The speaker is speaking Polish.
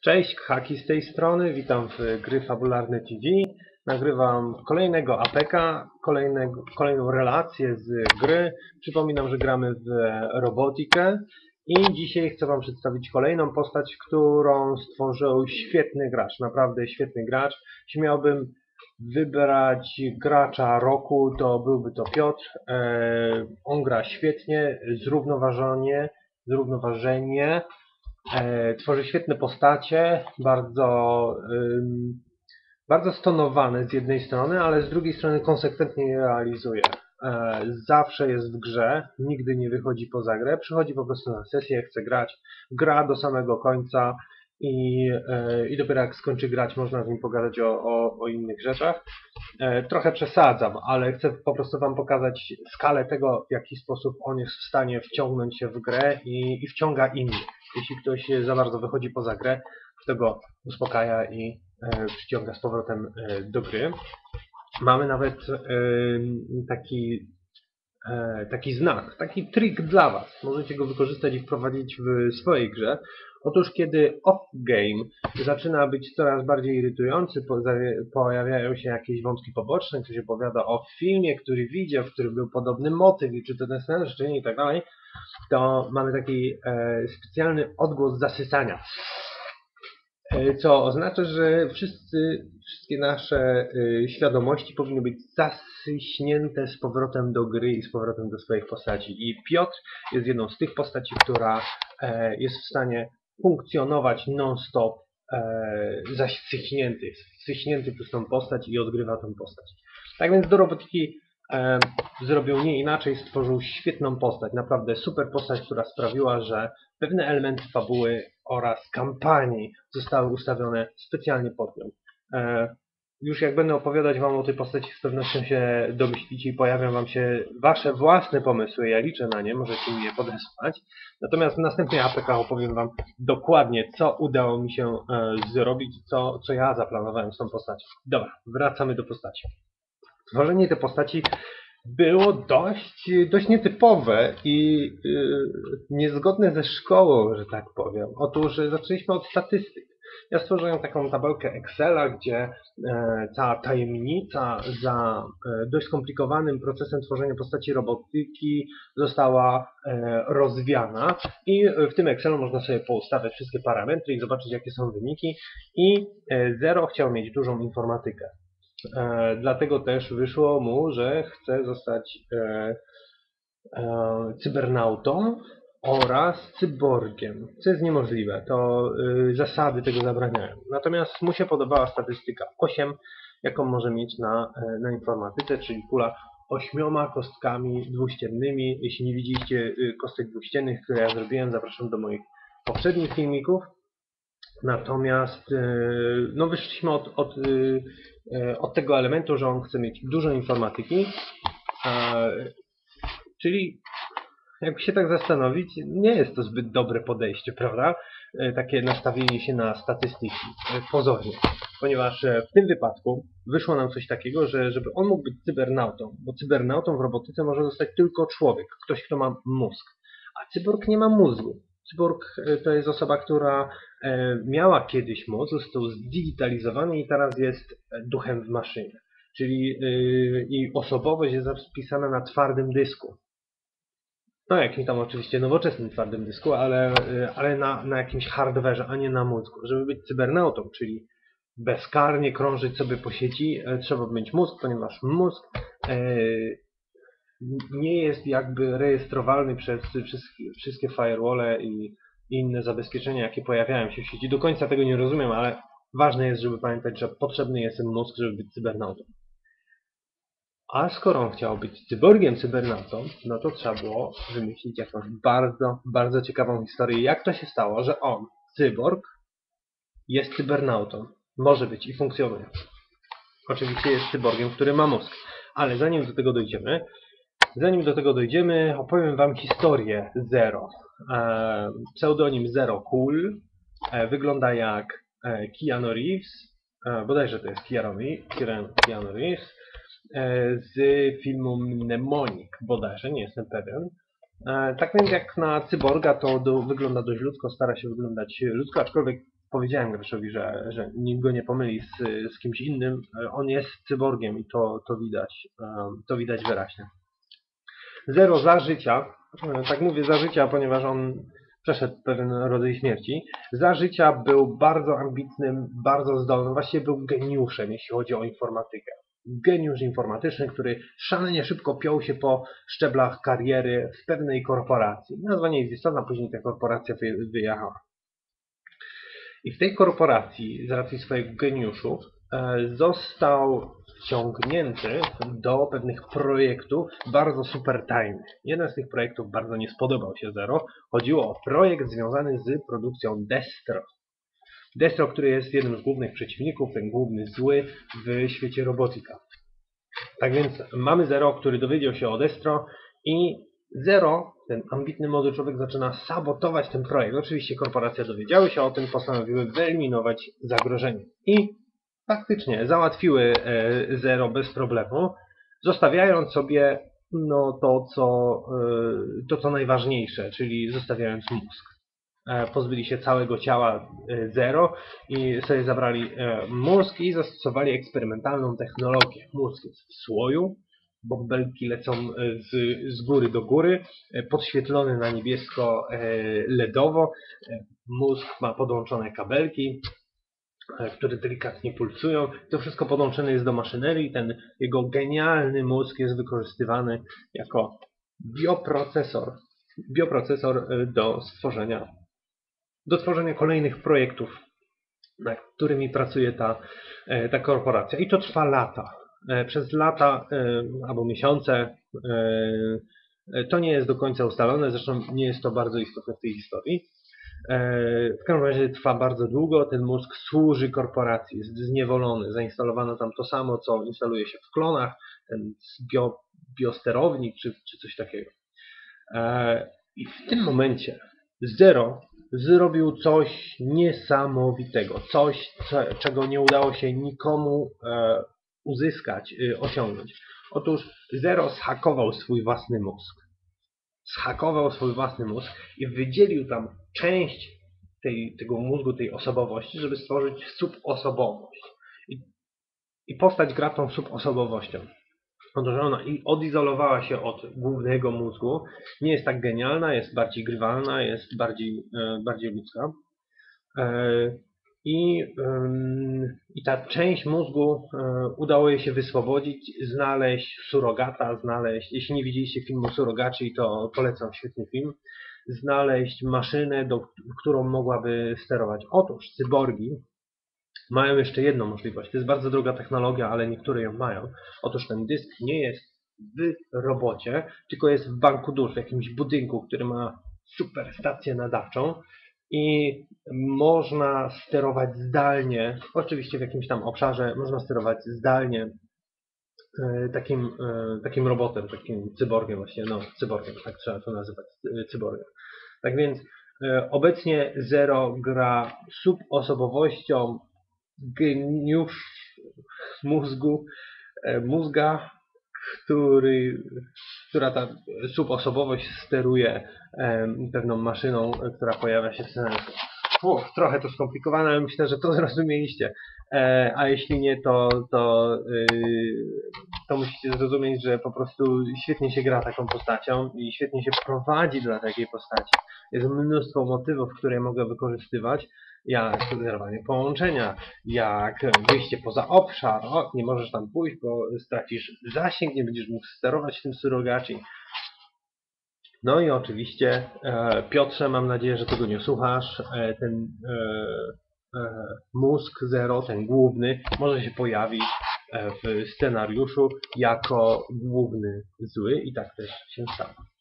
Cześć, Haki z tej strony, witam w Gry Fabularne TV. Nagrywam kolejnego APK, kolejną relację z gry. Przypominam, że gramy w Robotikę i dzisiaj chcę Wam przedstawić kolejną postać, którą stworzył świetny gracz, naprawdę świetny gracz. Jeśli miałbym wybrać gracza roku, to byłby to Piotr. On gra świetnie, zrównoważenie. Tworzy świetne postacie, bardzo stonowane z jednej strony, ale z drugiej strony konsekwentnie je realizuje. Zawsze jest w grze, nigdy nie wychodzi poza grę, przychodzi po prostu na sesję, chce grać, gra do samego końca i dopiero jak skończy grać, można z nim pogadać o innych rzeczach. Trochę przesadzam, ale chcę po prostu Wam pokazać skalę tego, w jaki sposób on jest w stanie wciągnąć się w grę i wciąga innych. Jeśli ktoś za bardzo wychodzi poza grę, to go uspokaja i przyciąga z powrotem do gry. Mamy nawet taki znak, taki trik dla Was. Możecie go wykorzystać i wprowadzić w swojej grze. Otóż kiedy off-game zaczyna być coraz bardziej irytujący, pojawiają się jakieś wątki poboczne, ktoś opowiada o filmie, który widział, w którym był podobny motyw i czy to ten sens, czy nie i tak dalej, to mamy taki specjalny odgłos zasysania. Co oznacza, że wszystkie nasze świadomości powinny być zasyśnięte z powrotem do gry i z powrotem do swoich postaci. I Piotr jest jedną z tych postaci, która jest w stanie funkcjonować non-stop zasyśnięty przez tą postać i odgrywa tą postać. Tak więc do Robotiki zrobił nie inaczej, stworzył świetną postać, naprawdę super postać, która sprawiła, że pewne elementy fabuły oraz kampanii zostały ustawione specjalnie pod nią. Już jak będę opowiadać Wam o tej postaci, z pewnością się domyślicie i pojawią Wam się Wasze własne pomysły, ja liczę na nie, możecie mi je podesłać. Natomiast w następnej APK opowiem Wam dokładnie, co udało mi się zrobić, co ja zaplanowałem z tą postacią. Dobra, wracamy do postaci. Tworzenie tej postaci było dość nietypowe i niezgodne ze szkołą, że tak powiem. Otóż zaczęliśmy od statystyk. Ja stworzyłem taką tabelkę Excela, gdzie cała tajemnica za dość skomplikowanym procesem tworzenia postaci robotyki została rozwiana i w tym Excelu można sobie poustawiać wszystkie parametry i zobaczyć, jakie są wyniki. I Zero chciał mieć dużą informatykę. Dlatego też wyszło mu, że chce zostać cybernautą oraz cyborgiem, co jest niemożliwe. To zasady tego zabraniają. Natomiast mu się podobała statystyka 8, jaką może mieć na informatyce, czyli kula 8 kostkami dwuściennymi. Jeśli nie widzieliście kostek dwuściennych, które ja zrobiłem, zapraszam do moich poprzednich filmików. Natomiast no wyszliśmy od tego elementu, że on chce mieć dużo informatyki, czyli jakby się tak zastanowić, nie jest to zbyt dobre podejście, prawda? Takie nastawienie się na statystyki, pozornie. Ponieważ w tym wypadku wyszło nam coś takiego, że żeby on mógł być cybernautą, bo cybernautą w robotyce może zostać tylko człowiek, ktoś, kto ma mózg, a cyborg nie ma mózgu. Cyborg to jest osoba, która miała kiedyś mózg, został zdigitalizowany i teraz jest duchem w maszynie. Czyli i osobowość jest zapisana na twardym dysku. No jakimś tam oczywiście nowoczesnym twardym dysku, ale na jakimś hardwareze, a nie na mózgu. Żeby być cybernautą, czyli bezkarnie krążyć sobie po sieci, trzeba mieć mózg, ponieważ mózg nie jest jakby rejestrowalny przez wszystkie firewalle i inne zabezpieczenia, jakie pojawiają się w sieci. Do końca tego nie rozumiem, ale ważne jest, żeby pamiętać, że potrzebny jest mózg, żeby być cybernautą. A skoro on chciał być cyborgiem, cybernautą, no to trzeba było wymyślić jakąś bardzo, bardzo ciekawą historię. Jak to się stało, że on, cyborg, jest cybernautą? Może być i funkcjonuje. Oczywiście jest cyborgiem, który ma mózg. Ale zanim do tego dojdziemy, opowiem Wam historię Zero. Pseudonim Zero Cool wygląda jak Keanu Reeves, bodajże to jest Keanu Reeves, z filmu Mnemonic, bodajże, nie jestem pewien. Tak więc jak na cyborga to wygląda dość ludzko, stara się wyglądać ludzko, aczkolwiek powiedziałem Graszowi, że nikt go nie pomyli z kimś innym. On jest cyborgiem i to widać wyraźnie. Zero za życia, tak mówię za życia, ponieważ on przeszedł pewien rodzaj śmierci. Za życia był bardzo ambitnym, bardzo zdolnym, właściwie był geniuszem, jeśli chodzi o informatykę. Geniusz informatyczny, który szalenie szybko piął się po szczeblach kariery w pewnej korporacji. Nazwa nie jest istotna, później ta korporacja wyjechała. I w tej korporacji, z racji swojego geniuszu, został wciągnięty do pewnych projektów bardzo super tajnych. Jeden z tych projektów bardzo nie spodobał się Zero. Chodziło o projekt związany z produkcją Destro. Destro, który jest jednym z głównych przeciwników, ten główny zły w świecie robotyka. Tak więc mamy Zero, który dowiedział się o Destro i Zero, ten ambitny młody człowiek, zaczyna sabotować ten projekt. Oczywiście korporacje dowiedziały się o tym, postanowiły wyeliminować zagrożenie. I faktycznie załatwiły Zero bez problemu, zostawiając sobie to, co najważniejsze, czyli zostawiając mózg. Pozbyli się całego ciała Zero i sobie zabrali mózg i zastosowali eksperymentalną technologię. Mózg jest w słoju, bąbelki lecą z góry do góry, podświetlony na niebiesko LEDowo. Mózg ma podłączone kabelki, które delikatnie pulsują. To wszystko podłączone jest do maszynerii. Ten jego genialny mózg jest wykorzystywany jako bioprocesor do tworzenia kolejnych projektów, nad którymi pracuje ta korporacja. I to trwa lata. Przez lata albo miesiące, to nie jest do końca ustalone, zresztą nie jest to bardzo istotne w tej historii. W każdym razie trwa bardzo długo, ten mózg służy korporacji, jest zniewolony, zainstalowano tam to samo, co instaluje się w klonach, ten biosterownik czy coś takiego. I w tym momencie Zero zrobił coś niesamowitego, coś, czego nie udało się nikomu uzyskać, osiągnąć. Otóż Zero zhakował swój własny mózg. I wydzielił tam część tego mózgu, tej osobowości, żeby stworzyć subosobowość. I postać gra tą subosobowością. Otóż ona odizolowała się od głównego mózgu, nie jest tak genialna, jest bardziej grywalna, jest bardziej ludzka. I ta część mózgu udało jej się wyswobodzić, znaleźć surogata, jeśli nie widzieliście filmu Surogaci, to polecam, świetny film, znaleźć maszynę, którą mogłaby sterować. Otóż cyborgi mają jeszcze jedną możliwość. To jest bardzo droga technologia, ale niektóre ją mają. Otóż ten dysk nie jest w robocie, tylko jest w banku dusz, w jakimś budynku, który ma super stację nadawczą i można sterować zdalnie, oczywiście w jakimś tam obszarze, można sterować zdalnie takim robotem, takim cyborgiem właśnie, cyborgiem, tak trzeba to nazywać, cyborgiem. Tak więc obecnie Zero gra subosobowością geniusz mózga, która ta subosobowość steruje pewną maszyną, która pojawia się w scenariuszu. Trochę to skomplikowane, ale myślę, że to zrozumieliście. A jeśli nie, to musicie zrozumieć, że po prostu świetnie się gra taką postacią i świetnie się prowadzi dla takiej postaci. Jest mnóstwo motywów, które mogę wykorzystywać, jak zerwanie połączenia, jak wyjście poza obszar. Nie możesz tam pójść, bo stracisz zasięg, nie będziesz mógł sterować tym Surogaci. No i oczywiście, Piotrze, mam nadzieję, że tego nie słuchasz, ten mózg Zero, ten główny, może się pojawić w scenariuszu jako główny zły i tak też się stało.